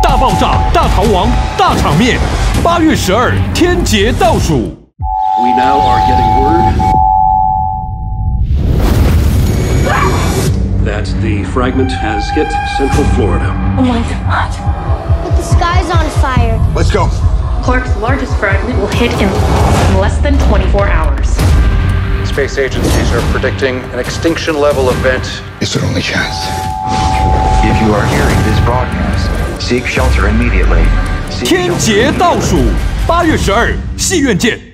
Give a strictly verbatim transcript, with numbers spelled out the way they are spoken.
大爆炸、大逃亡、大场面。八月十二，天劫倒数。 We now are getting word that the fragment has hit Central Florida. Oh my God! But the sky's on fire. Let's go. Clark's largest fragment will hit in less than twenty-four hours. Space agencies are predicting an extinction level event. It's our only chance. If you are hearing this broadcast, seek shelter immediately. 天劫倒数，八月十二，戏院见。